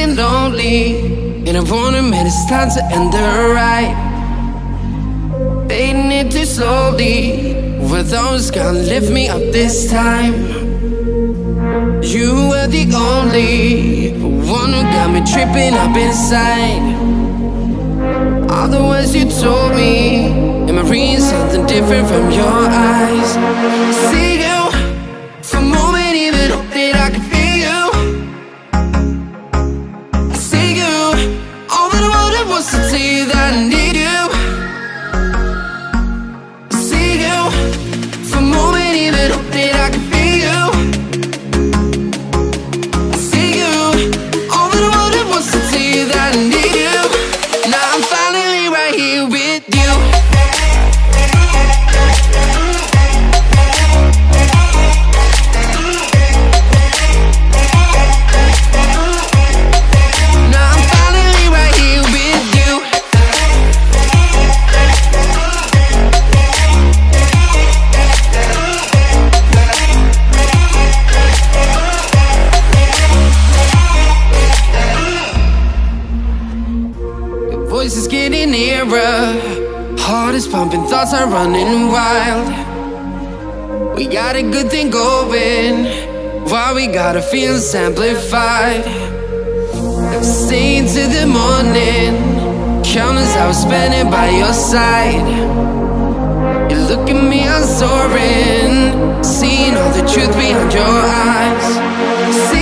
feeling lonely, and I wanna admit it's time to end the ride. Fading it too slowly, were those gonna lift me up this time? You were the only one who got me tripping up inside. All the words you told me, am I reading something different from your eyes? See you, for a moment even hope that I could feel you. I see you, all that I wanted was to tell you that I need you. I see you, for a moment even hope that I could feel you. I see you, all that I wanted was to tell you that I need you. Now I'm finally right here with you. Now I'm finally right here with you. Your voice is getting nearer, heart is pumping, thoughts are running wild. We got a good thing going, why we gotta feel amplified. I'm staying to the morning, countless hours spending by your side. You look at me, I'm soaring, seeing all the truth behind your eyes.